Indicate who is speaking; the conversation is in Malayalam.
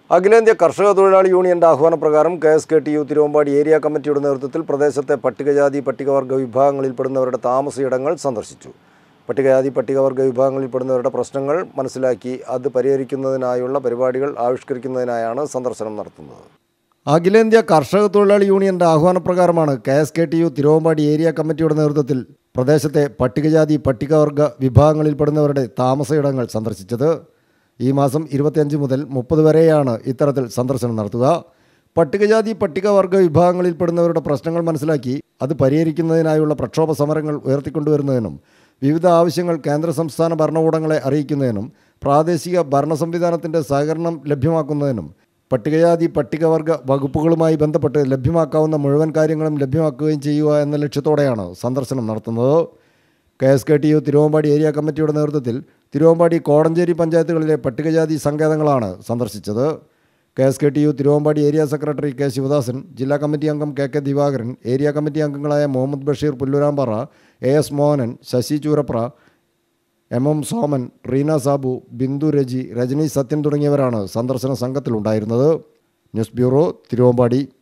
Speaker 1: അഖിലേന്ത്യാ കർഷക തൊഴിലാളി യൂണിയന്റെ ആഹ്വാനപ്രകാരം KSKTU തിരുവമ്പാടി ഏരിയ കമ്മിറ്റിയുടെ നേതൃത്വത്തിൽ പ്രദേശത്തെ പട്ടികജാതി പട്ടികവർഗ വിഭാഗങ്ങളിൽപ്പെടുന്നവരുടെ താമസയിടങ്ങൾ സന്ദർശിച്ചു. പട്ടികജാതി പട്ടികവർഗ വിഭാഗങ്ങളിൽപ്പെടുന്നവരുടെ പ്രശ്നങ്ങൾ മനസ്സിലാക്കി അത് പരിഹരിക്കുന്നതിനായുള്ള പരിപാടികൾ ആവിഷ്കരിക്കുന്നതിനായാണ് സന്ദർശനം നടത്തുന്നത്. അഖിലേന്ത്യാ കർഷക തൊഴിലാളി യൂണിയന്റെ ആഹ്വാനപ്രകാരമാണ് KSKTU തിരുവമ്പാടി ഏരിയ കമ്മിറ്റിയുടെ നേതൃത്വത്തിൽ പ്രദേശത്തെ പട്ടികജാതി പട്ടികവർഗ വിഭാഗങ്ങളിൽപ്പെടുന്നവരുടെ താമസയിടങ്ങൾ സന്ദർശിച്ചത്. ഈ മാസം 25 മുതൽ 30 വരെയാണ് ഇത്തരത്തിൽ സന്ദർശനം നടത്തുക. പട്ടികജാതി പട്ടികവർഗ വിഭാഗങ്ങളിൽപ്പെടുന്നവരുടെ പ്രശ്നങ്ങൾ മനസ്സിലാക്കി അത് പരിഹരിക്കുന്നതിനായുള്ള പ്രക്ഷോഭ സമരങ്ങൾ ഉയർത്തിക്കൊണ്ടുവരുന്നതിനും വിവിധ ആവശ്യങ്ങൾ കേന്ദ്ര സംസ്ഥാന ഭരണകൂടങ്ങളെ അറിയിക്കുന്നതിനും പ്രാദേശിക ഭരണ സംവിധാനത്തിൻ്റെ സഹകരണം ലഭ്യമാക്കുന്നതിനും പട്ടികജാതി പട്ടികവർഗ വകുപ്പുകളുമായി ബന്ധപ്പെട്ട് ലഭ്യമാക്കാവുന്ന മുഴുവൻ കാര്യങ്ങളും ലഭ്യമാക്കുകയും ചെയ്യുക എന്ന ലക്ഷ്യത്തോടെയാണ് സന്ദർശനം നടത്തുന്നത്. KSKTU തിരുവമ്പാടി ഏരിയ കമ്മിറ്റിയുടെ നേതൃത്വത്തിൽ തിരുവമ്പാടി കോടഞ്ചേരി പഞ്ചായത്തുകളിലെ പട്ടികജാതി സങ്കേതങ്ങളാണ് സന്ദർശിച്ചത്. KSKTU Thiruvambady area secretary K. Sivadasan, ജില്ലാ കമ്മിറ്റി അംഗം KK ദിവാകരൻ, ഏരിയ കമ്മിറ്റി അംഗങ്ങളായ മുഹമ്മദ് ബഷീർ പുല്ലൂരാമ്പാറ, AS മോഹനൻ, ശശി ചൂരപ്ര, MM സോമൻ, റീന സാബു, ബിന്ദു രജി, രജനി സത്യൻ തുടങ്ങിയവരാണ് സന്ദർശന സംഘത്തിലുണ്ടായിരുന്നത്. News bureau, Thiruvambady.